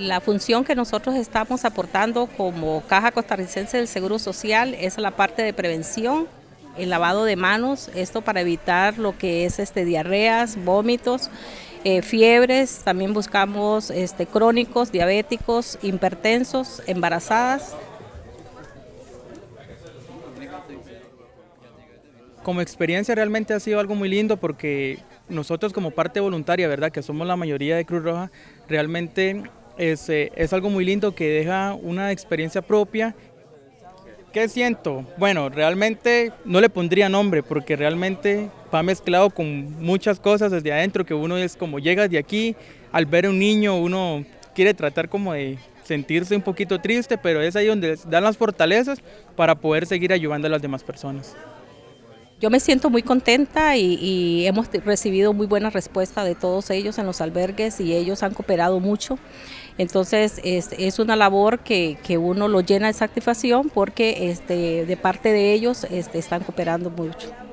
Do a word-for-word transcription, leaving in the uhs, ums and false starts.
La función que nosotros estamos aportando como Caja Costarricense del Seguro Social es la parte de prevención, el lavado de manos, esto para evitar lo que es este, diarreas, vómitos, eh, fiebres, también buscamos este, crónicos, diabéticos, hipertensos, embarazadas. Como experiencia realmente ha sido algo muy lindo porque nosotros como parte voluntaria, ¿verdad?, que somos la mayoría de Cruz Roja, realmente es, eh, es algo muy lindo que deja una experiencia propia. ¿Qué siento? Bueno, realmente no le pondría nombre porque realmente va mezclado con muchas cosas desde adentro, que uno es como llegas de aquí, al ver a un niño uno quiere tratar como de sentirse un poquito triste, pero es ahí donde dan las fortalezas para poder seguir ayudando a las demás personas. Yo me siento muy contenta y, y hemos recibido muy buena respuesta de todos ellos en los albergues y ellos han cooperado mucho. Entonces es, es una labor que, que uno lo llena de satisfacción porque este, de parte de ellos este, están cooperando mucho.